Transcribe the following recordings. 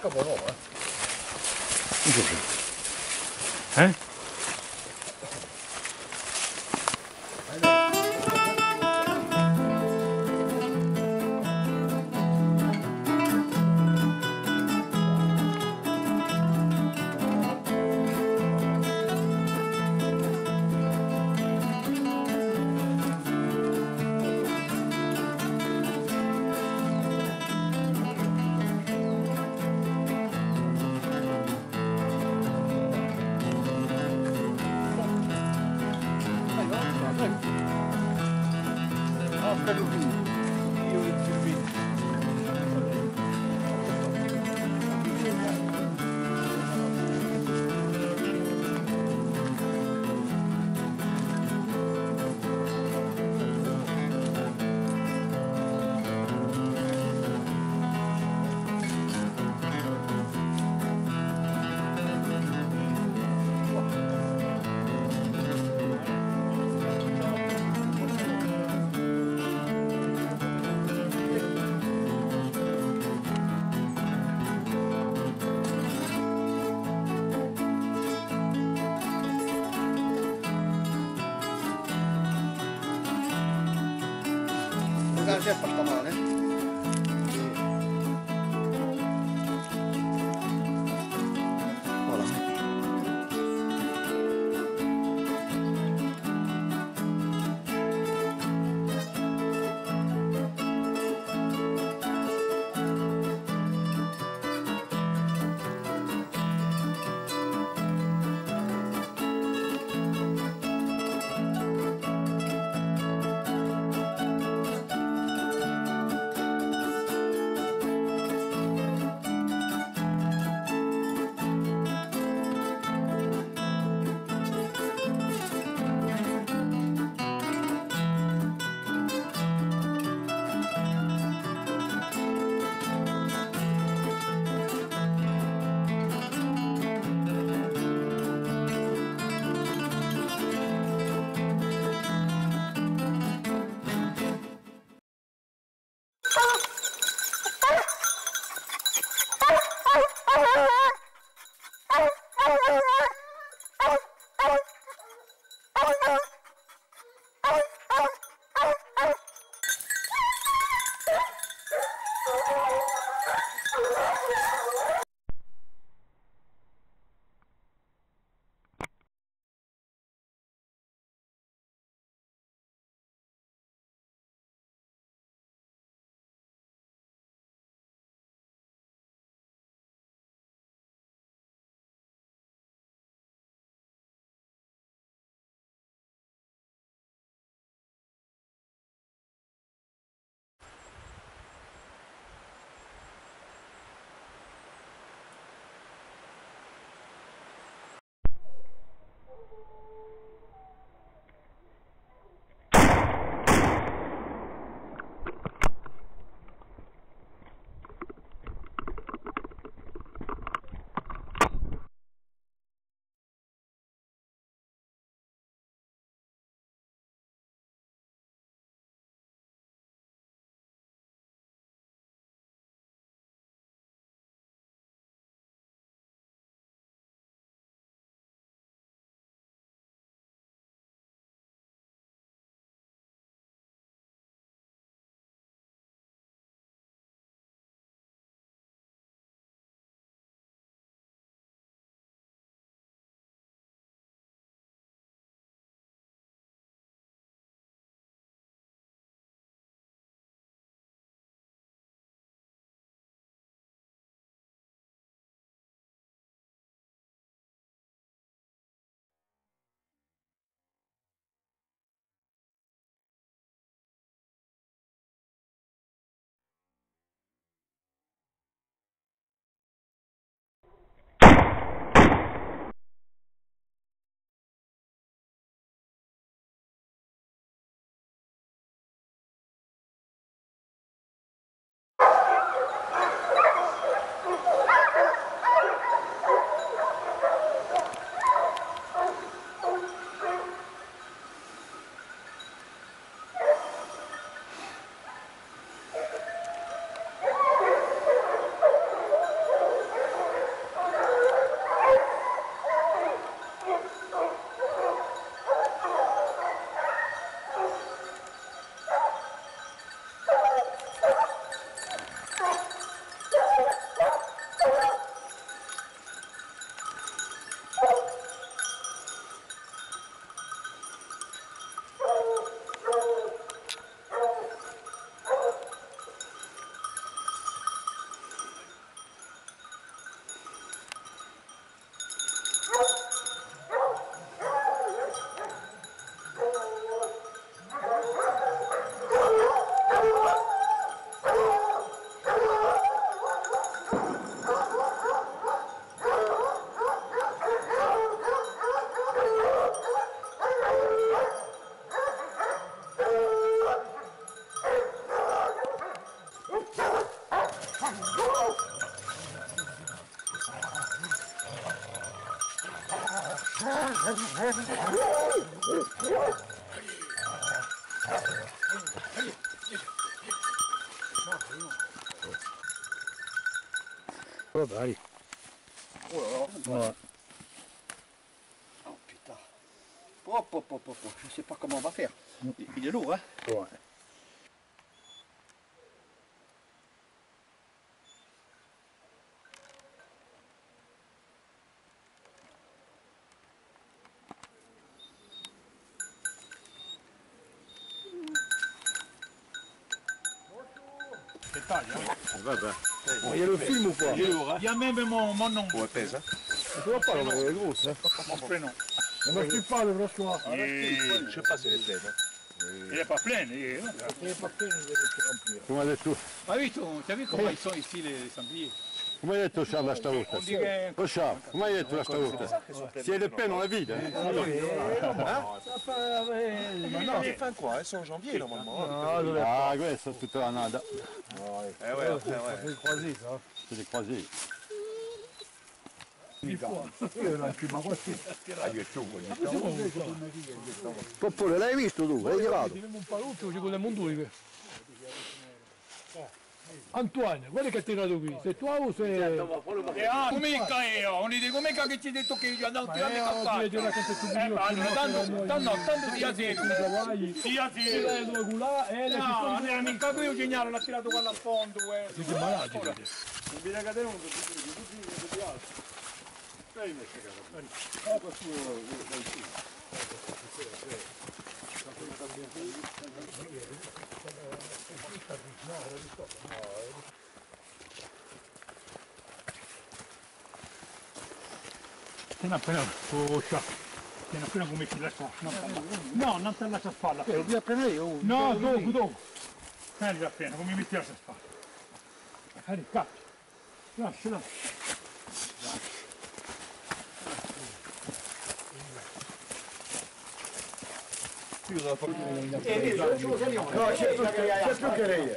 个菠萝吗？ 就是，哎。 Grazie per stamane. Oh, allez. Oh là là. Ouais. Oh putain. Hop, hop, hop, hop. Je sais pas comment on va faire. Il est lourd, hein. Ouais. Vabbè. Il y a le film ou pas? Il est lourd, hein? Il y a même mon nom. Ouais, pèse, hein? Tu vois pas, elle est grosse. Hein. Mon prénom. Ma je suis pas le François. Je sais pas si elle est pleine. Hein? Il n'est pas plein. Il est pas fait, il deve remplir. Come ha detto, Ah oui, tu as vu comment ils sont ici les sangliers? come hai detto Scialla stavolta? On dirait... Lo Scialla, come hai detto la stavolta? Si è del pieno la vita. Non, mais fin quoi? Elles sont en janvier normalement. Ah, questa è tutta la nada. Eh ouais, ouais. C'est croisé ça. C'est des croisés. Poppone, l'hai visto tu? L'hai tirato? Abbiamo un paluccio, c'è con le monture. Antoine, guarda che ha tirato qui. Sei tu o sei... Comica io, on dice comica che ci hai detto che io andavo a tirare tanto sia secco. Sia secco. No, non era mica qui io segnalo, l'ha tirato qua al fondo. Siete malati. Tieni appena, tieni appena come ti lascia. No, non te lascia spalla. Lo devi appena io? No, dopo. Tieni appena, come mi lascia spalla. Vieni, caccia. Lascia. No, c'è più che lei.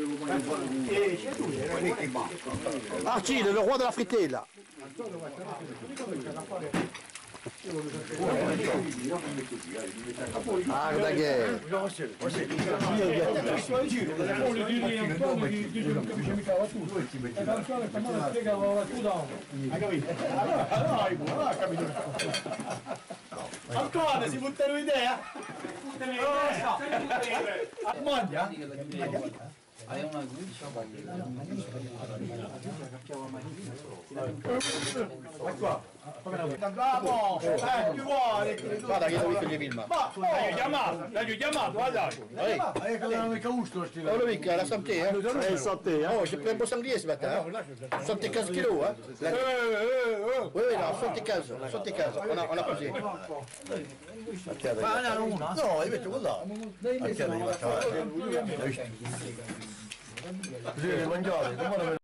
Ah, sì, le roi della frittella. Guarda che... Antoine, si buttano un'idea? Maglia? Hai una guida? Bravo! Più vuole! Guarda che lo gli filma. L'hai chiamato, guarda! Oh, lo mica, la santé, eh? Santé, Oh, c'è un po' sanglier ce matin, hein? 75 kilos, hein? Oui, oui, non, 75, on a pesé. No, io metto quello là. Così devi mangiare,